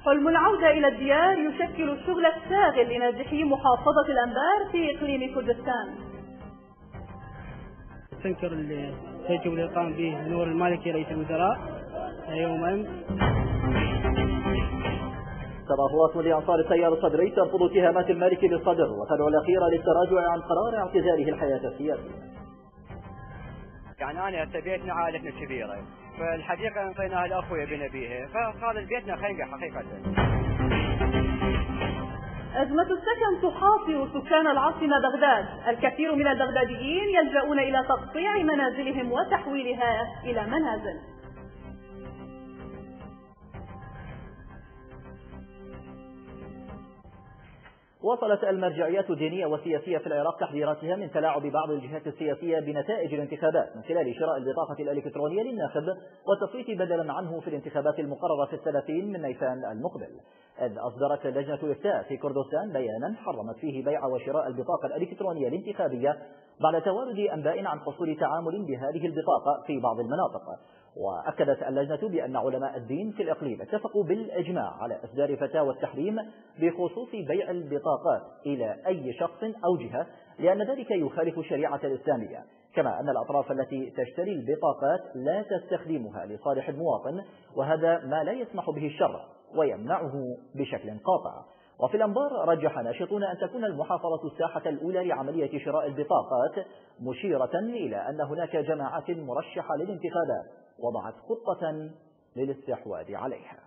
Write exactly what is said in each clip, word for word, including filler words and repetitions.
حلم العودة إلى الديار يشكل الشغل الشاغل لناجحي محافظة الأنبار في إقليم كردستان. تنكر التجربة اللي قام به نور المالكي رئيس الوزراء يوم أمس. تظاهرات لأنصار التيار الصدري ترفض اتهامات المالكي بالصدر وتدعو الأخيرة للتراجع عن قرار اعتزاله الحياة السياسية. يعني أنا هسه بيتنا عائلتنا كبيرة، فالحقيقة انطيناها الأخويا بنبيها، فهذا بيتنا خيقة حقيقة. أزمة السكن تحاصر سكان العاصمة بغداد، الكثير من البغداديين يلجؤون إلى تقطيع منازلهم وتحويلها إلى منازل. وصلت المرجعيات الدينية والسياسية في العراق تحذيراتها من تلاعب بعض الجهات السياسية بنتائج الانتخابات من خلال شراء البطاقة الإلكترونية للناخب والتصويت بدلا عنه في الانتخابات المقررة في الثلاثين من نيسان المقبل. إذ أصدرت لجنة الإفتاء في كردستان بيانا حرمت فيه بيع وشراء البطاقة الإلكترونية الانتخابية بعد توارد أنباء عن حصول تعامل بهذه البطاقة في بعض المناطق. وأكدت اللجنة بأن علماء الدين في الإقليم اتفقوا بالإجماع على إصدار فتاوى التحريم بخصوص بيع البطاقات إلى أي شخص أو جهة، لأن ذلك يخالف الشريعة الإسلامية، كما أن الأطراف التي تشتري البطاقات لا تستخدمها لصالح المواطن، وهذا ما لا يسمح به الشرع ويمنعه بشكل قاطع. وفي الأنبار رجح ناشطون أن تكون المحافظة الساحة الأولى لعملية شراء البطاقات، مشيرة إلى أن هناك جماعات مرشحة للانتخابات وضعت خطة للاستحواذ عليها.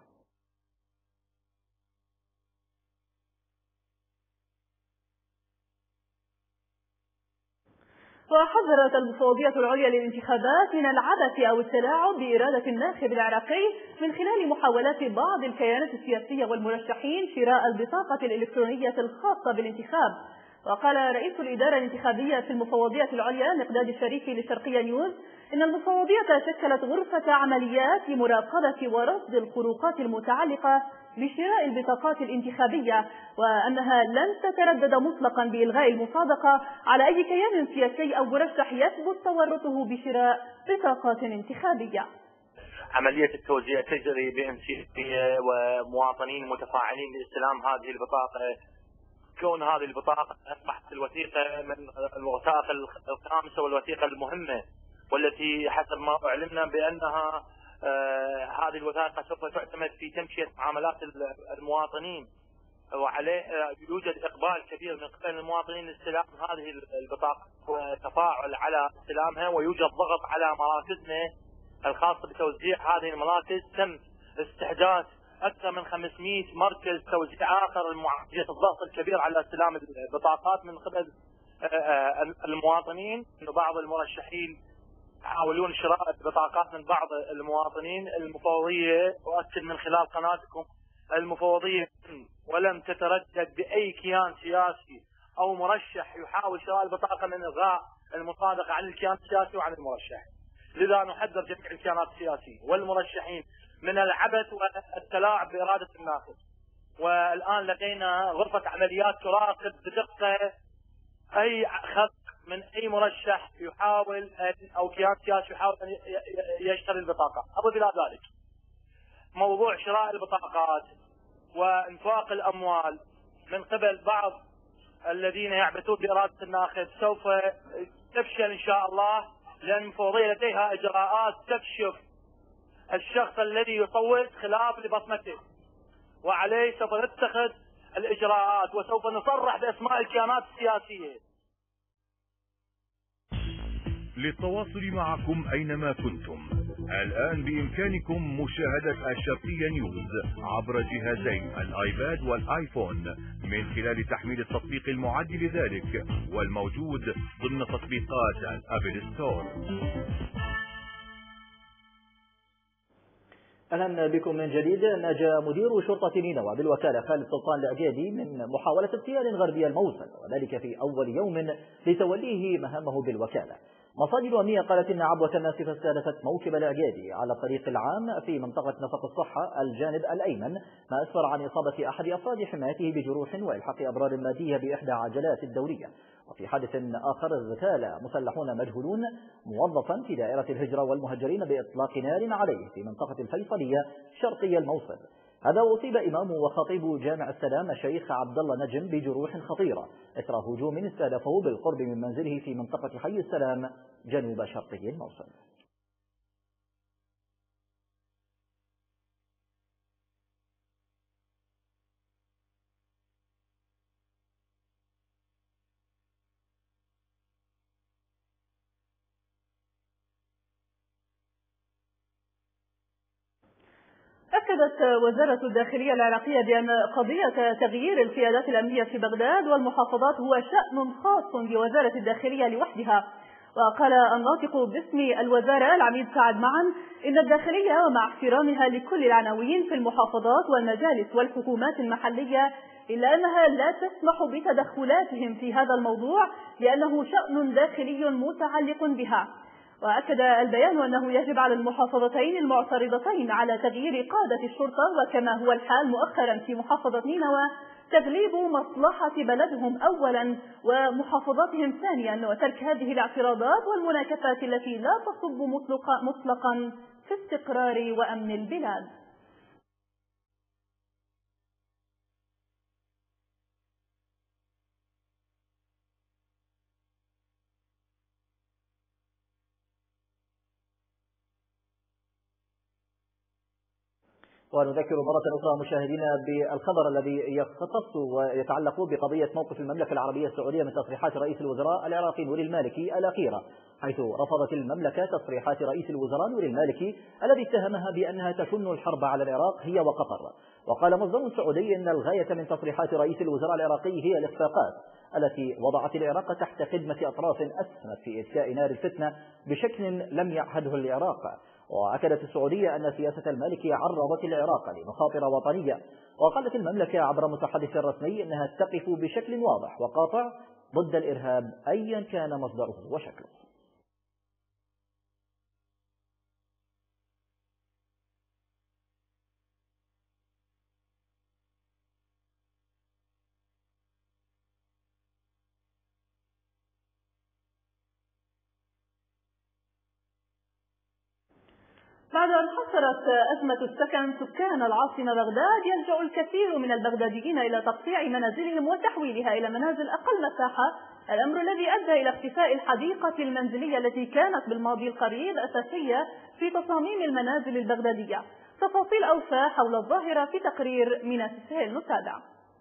وحذرت المفوضية العليا للانتخابات من العبث أو التلاعب بإرادة الناخب العراقي من خلال محاولات بعض الكيانات السياسية والمرشحين شراء البطاقة الإلكترونية الخاصة بالانتخاب. وقال رئيس الإدارة الانتخابية في المفوضية العليا مقداد الشريفي لشرقية نيوز إن المفوضية شكلت غرفة عمليات لمراقبة ورصد الخروقات المتعلقة بشراء البطاقات الانتخابية، وأنها لن تتردد مطلقا بإلغاء المصادقة على أي كيان سياسي أو مرشح يثبت تورطه بشراء بطاقات انتخابية. عملية التوزيع تجري بانسيابية ومواطنين متفاعلين لاستلام هذه البطاقة. كون هذه البطاقة أصبحت الوثيقة من الوثائق الخامسة والوثيقة المهمة، والتي حسب ما أعلمنا بأنها آه هذه الوثائق سوف تعتمد في تمشية معاملات المواطنين، وعليه آه يوجد إقبال كبير من قبل المواطنين لاستلام هذه البطاقة وتفاعل على استلامها، ويوجد ضغط على مراكزنا الخاصة بتوزيع هذه المراكز. تم استحداث أكثر من خمسمئة مركز توزيع آخر لمعالجة الضغط الكبير على استلام البطاقات من قبل المواطنين. بعض المرشحين يحاولون شراء البطاقات من بعض المواطنين. المفوضية أؤكد من خلال قناتكم المفوضية ولم تتردد بأي كيان سياسي أو مرشح يحاول شراء البطاقة من إلغاء المصادقة عن الكيان السياسي وعن المرشح. لذا نحذر جميع الكيانات السياسية والمرشحين من العبث والتلاعب بإرادة الناخب. والآن لدينا غرفة عمليات تراقب بدقة أي خط من أي مرشح يحاول أو كيان سياسي يحاول أن يشتري البطاقة. أضف إلى ذلك موضوع شراء البطاقات وإنفاق الأموال من قبل بعض الذين يعبثون بإرادة الناخب سوف تفشل إن شاء الله، لأن المفوضية لديها إجراءات تكشف الشخص الذي يصوت خلاف لبصمته، وعليه سوف نتخذ الإجراءات وسوف نصرح بأسماء الكيانات السياسية. للتواصل معكم أينما كنتم الآن بإمكانكم مشاهدة الشرقية نيوز عبر جهازين الآيباد والآيفون من خلال تحميل التطبيق المعد لذلك والموجود ضمن تطبيقات الأبل ستور. أهلا بكم من جديد. نجا مدير شرطة نينوى بالوكالة خالد سلطان العقيدي من محاولة اغتيال غربي الموصل، وذلك في أول يوم لتوليه مهامه بالوكالة. مصادر أمنية قالت إن عبوة الناسفة استهدفت موكب العقيدي على الطريق العام في منطقة نفق الصحة الجانب الأيمن، ما أسفر عن إصابة أحد أفراد حمايته بجروح وإلحاق أضرار مادية بإحدى عجلات الدورية. وفي حادث آخر اغتال مسلحون مجهولون موظفا في دائرة الهجرة والمهجرين بإطلاق نار عليه في منطقة الفيصلية شرقي الموصل. هذا وأصيب إمام وخطيب جامع السلام الشيخ عبد الله نجم بجروح خطيرة إثر هجوم استهدفه بالقرب من منزله في منطقة حي السلام جنوب شرقي الموصل. أكدت وزارة الداخلية العراقية بأن قضية تغيير القيادات الأمنية في بغداد والمحافظات هو شأن خاص بوزارة الداخلية لوحدها. وقال الناطق باسم الوزارة العميد سعد معن إن الداخلية ومع احترامها لكل العناوين في المحافظات والمجالس والحكومات المحلية إلا أنها لا تسمح بتدخلاتهم في هذا الموضوع لأنه شأن داخلي متعلق بها. وأكد البيان أنه يجب على المحافظتين المعترضتين على تغيير قادة الشرطة وكما هو الحال مؤخرا في محافظة نينوى تغليب مصلحة بلدهم أولا ومحافظاتهم ثانيا وترك هذه الاعتراضات والمناكفات التي لا تصب مطلقا في استقرار وأمن البلاد. ونذكر مرة أخرى مشاهدينا بالخبر الذي يختص ويتعلق بقضية موقف المملكة العربية السعودية من تصريحات رئيس الوزراء العراقي نوري المالكي الأخيرة، حيث رفضت المملكة تصريحات رئيس الوزراء نوري المالكي الذي اتهمها بأنها تشن الحرب على العراق هي وقطر. وقال مصدر سعودي أن الغاية من تصريحات رئيس الوزراء العراقي هي الإخفاقات التي وضعت العراق تحت خدمة أطراف أسهمت في إذكاء نار الفتنة بشكل لم يعهده العراق. وأكدت السعودية أن سياسة المالكي عرضت العراق لمخاطر وطنية. وقالت المملكة عبر متحدث رسمي أنها تقف بشكل واضح وقاطع ضد الإرهاب أيا كان مصدره وشكله. بعد أن حصرت أزمة السكن سكان العاصمة بغداد، يلجأ الكثير من البغداديين إلى تقطيع منازلهم وتحويلها إلى منازل أقل مساحة، الأمر الذي أدى إلى اختفاء الحديقة المنزلية التي كانت بالماضي القريب أساسية في تصاميم المنازل البغدادية. تفاصيل أوفى حول الظاهرة في تقرير ميناس السهيل نتابع.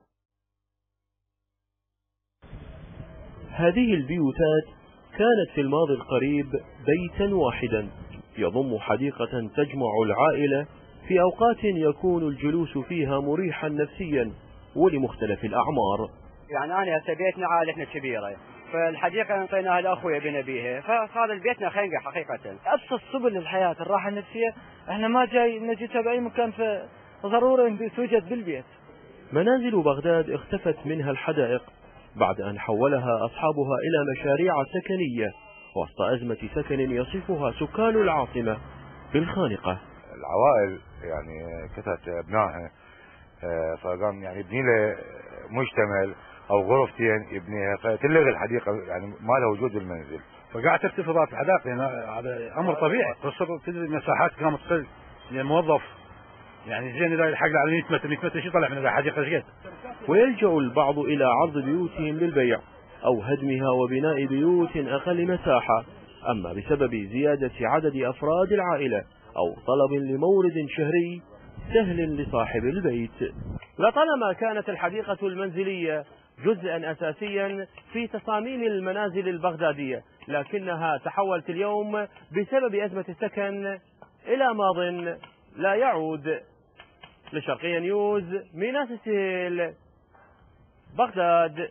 هذه البيوتات كانت في الماضي القريب بيتا واحدا يضم حديقة تجمع العائلة في أوقات يكون الجلوس فيها مريحا نفسيا ولمختلف الأعمار. يعني أنا هسه بيتنا عائلتنا كبيرة، فالحديقة انطيناها لأخويا بنا بيها، فصار بيتنا خنقة حقيقة. أبسط سبل الحياة الراحة النفسية احنا ما جاي نجدها بأي مكان، فضروري توجد بالبيت. منازل بغداد اختفت منها الحدائق بعد أن حولها أصحابها إلى مشاريع سكنية وسط أزمة سكن يصفها سكان العاصمة بالخانقة. العوائل يعني كتت ابنائها، فقام يعني يبني له مشتمل او غرفتين يبنيها، فتلغي الحديقه، يعني ما له وجود المنزل، فقاعد ترتفع في الحدائق. يعني هذا امر طبيعي، تصير تدري المساحات قامت تقل، يعني الموظف يعني زين اذا يلحق على مئة متر مئة متر شو طلع من الحديقه ايش قد. ويلجأ البعض الى عرض بيوتهم للبيع أو هدمها وبناء بيوت أقل مساحة، أما بسبب زيادة عدد أفراد العائلة أو طلب لمورد شهري سهل لصاحب البيت. لطالما كانت الحديقة المنزلية جزءا أساسيا في تصاميم المنازل البغدادية، لكنها تحولت اليوم بسبب أزمة السكن إلى ماض لا يعود. لشرقية نيوز، ميناس السهيل، بغداد.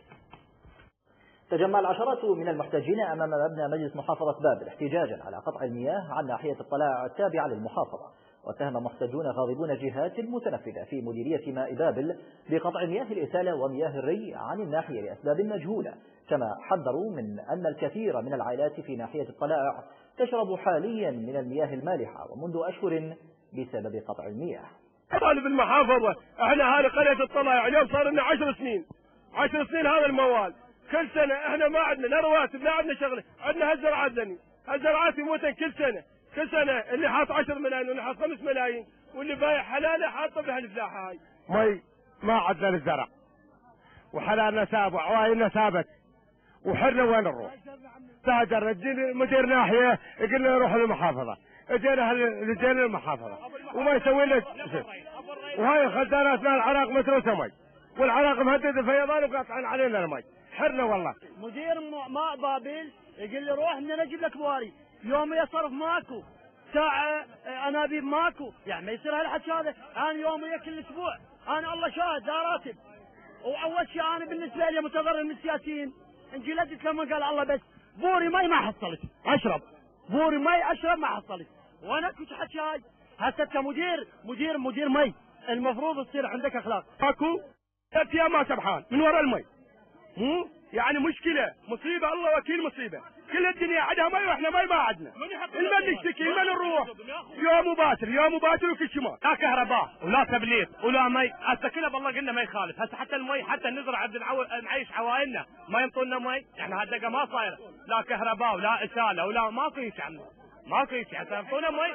تجمع العشرات من المحتجين أمام مبنى مجلس محافظة بابل احتجاجا على قطع المياه عن ناحية الطلاع التابعة للمحافظة. واتهم محتجون غاضبون جهات متنفذة في مديرية ماء بابل بقطع مياه الإسالة ومياه الري عن الناحية لأسباب مجهولة، كما حذروا من أن الكثير من العائلات في ناحية الطلاع تشرب حاليا من المياه المالحة ومنذ أشهر بسبب قطع المياه. طالب المحافظة احنا هذه قرية الطلاع اليوم صار لنا عشر سنين عشر سنين هذا الموال، كل سنة احنا ما عندنا لا رواتب لا عندنا شغله، عندنا هالزرعات ذني هالزرعات يموتن كل سنة كل سنة، اللي حاط عشر ملايين واللي حاط خمس ملايين واللي بايع حلاله حاطه بهالفلاحه هاي. مي ما عدنا للزرع وحلالنا ساب وعوايلنا سابت وحرنا وين نروح؟ تاجر تجيني مدير ناحيه يقول لنا روح للمحافظه، اجينا لجينا للمحافظه وما يسوي لك شيء. وهاي الخزانات مال العراق متروسه مي، والعراق مهدد الفيضان وقاطعين علينا المي، حرنا والله. مدير ماء بابل يقول لي روح ان نجيب لك بواري، يوم يصرف ماكو، ساعه انابيب ماكو، يعني ما يصير هالحكي هذا. انا يوميا كل اسبوع، انا الله شاهد لا راتب. واول شيء انا بالنسبه لي متضرر من السياسيين، انجلدت لما قال الله بس بوري مي ما حصلت اشرب، بوري مي اشرب ما حصلت، وانا كنت حكي هاي. هسه كمدير مدير مدير مي المفروض تصير عندك اخلاق. ماكو ثلاث ايام ما سبحان من وراء المي. مو يعني مشكله مصيبه، الله وكيل مصيبه. كل الدنيا عندها مي واحنا مي ما عندنا. المن نشتكي المن نروح يوم وباكر يوم وباكر وكل شيء. لا كهرباء ولا تبليط ولا مي، هسه كلها بالله قلنا ما يخالف. هسه حتى المي حتى نزرع عند نعيش عوائلنا ما ينطونا مي، يعني هالدقه ما صايره لا كهرباء ولا اساله ولا ما في شيء عندنا، ما في شيء هسه ينطونا مي.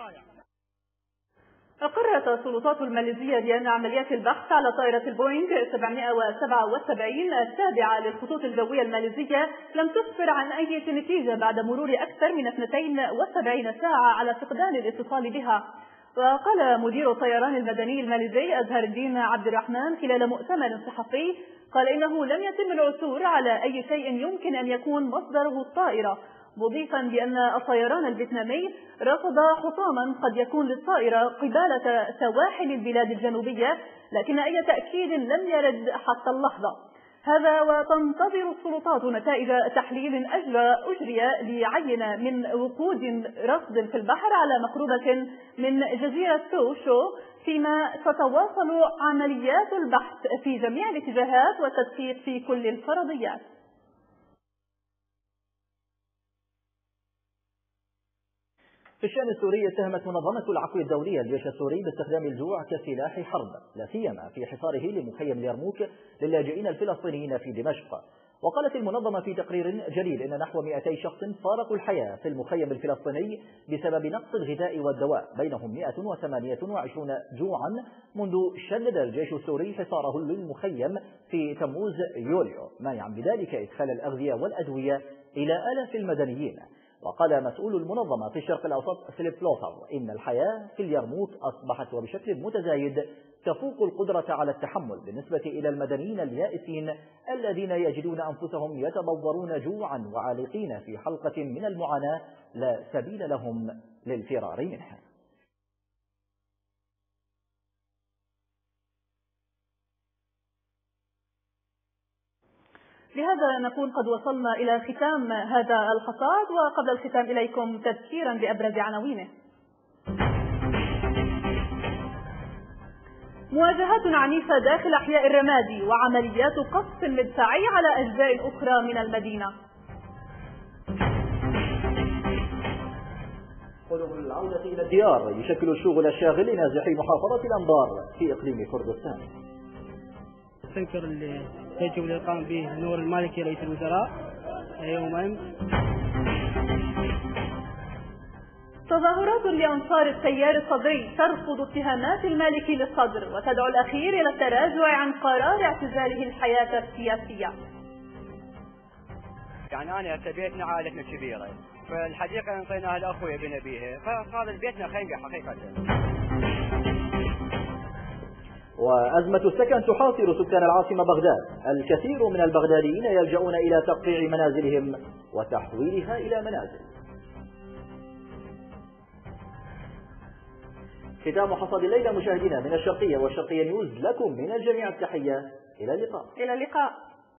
أقرت السلطات الماليزية بأن عمليات البحث على طائرة البوينغ سبعمائة وسبعة وسبعين التابعة للخطوط الجوية الماليزية لم تسفر عن أي نتيجة بعد مرور أكثر من اثنتين وسبعين ساعة على فقدان الاتصال بها. وقال مدير الطيران المدني الماليزي أزهر الدين عبد الرحمن خلال مؤتمر صحفي، قال إنه لم يتم العثور على أي شيء يمكن أن يكون مصدره الطائرة، مضيفا بأن الطيران الفيتنامي رصد حطاما قد يكون للطائرة قبالة سواحل البلاد الجنوبية، لكن أي تأكيد لم يرد حتى اللحظة. هذا وتنتظر السلطات نتائج تحليل أجرى أجري ليعين من وقود رصد في البحر على مقربة من جزيرة توشو، فيما تتواصل عمليات البحث في جميع الاتجاهات والتدقيق في كل الفرضيات. في الشأن السوري اتهمت منظمة العفو الدولية الجيش السوري باستخدام الجوع كسلاح حرب، لا سيما في حصاره لمخيم اليرموك للاجئين الفلسطينيين في دمشق. وقالت المنظمة في تقرير جليل إن نحو مئتي شخص فارقوا الحياة في المخيم الفلسطيني بسبب نقص الغذاء والدواء، بينهم مئة وثمانية وعشرين جوعا منذ شدد الجيش السوري حصاره للمخيم في تموز يوليو، مانعا بذلك إدخال الأغذية والأدوية إلى آلاف المدنيين. وقال مسؤول المنظمة في الشرق الأوسط فيليب لوثر إن الحياة في اليرموك أصبحت وبشكل متزايد تفوق القدرة على التحمل بالنسبة إلى المدنيين اليائسين الذين يجدون أنفسهم يتضورون جوعا وعالقين في حلقة من المعاناة لا سبيل لهم للفرار منها. بهذا نكون قد وصلنا إلى ختام هذا الحصاد، وقبل الختام إليكم تذكيرا بأبرز عناوينه. مواجهات عنيفة داخل أحياء الرمادي وعمليات قصف مدفعي على أجزاء أخرى من المدينة. قلوب العودة إلى الديار يشكل الشغل الشاغل لنازحي محافظة الأنبار في إقليم كردستان. السنكر اللي يجب الإقامة به نور المالكي رئيس الوزراء يوم أمس. تظاهرات لأنصار التيار الصدري ترفض اتهامات المالكي للصدر وتدعو الأخير إلى التراجع عن قرار اعتزاله الحياة السياسية. يعني أنا هسه بيتنا عائلتنا كبيرة، فالحديقة انطيناها لأخويا بنبيها، فصار بيتنا خينقة حقيقة. وأزمة السكن تحاصر سكان العاصمة بغداد، الكثير من البغداديين يلجؤون إلى تقطيع منازلهم وتحويلها إلى منازل. ختام حصاد الليلة مشاهدينا من الشرقية والشرقية نيوز، لكم من الجميع التحية، إلى اللقاء. إلى اللقاء.